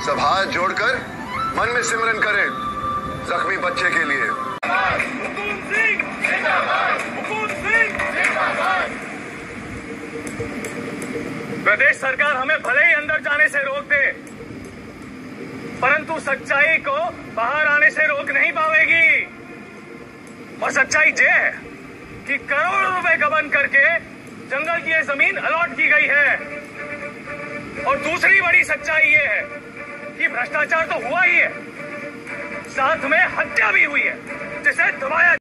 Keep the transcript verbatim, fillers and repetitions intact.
सब हाथ जोड़कर मन में सिमरन करें जख्मी बच्चे के लिए। हुकुम सिंह जिंदाबाद, हुकुम सिंह जिंदाबाद। प्रदेश सरकार हमें भले ही अंदर जाने से रोक दे, परंतु सच्चाई को बाहर आने से रोक नहीं पाएगी। और सच्चाई ये है कि करोड़ों रुपए गबन करके जंगल की ये जमीन अलॉट की गई है। और दूसरी बड़ी सच्चाई ये है कि भ्रष्टाचार तो हुआ ही है, साथ में हत्या भी हुई है जिसे दबाया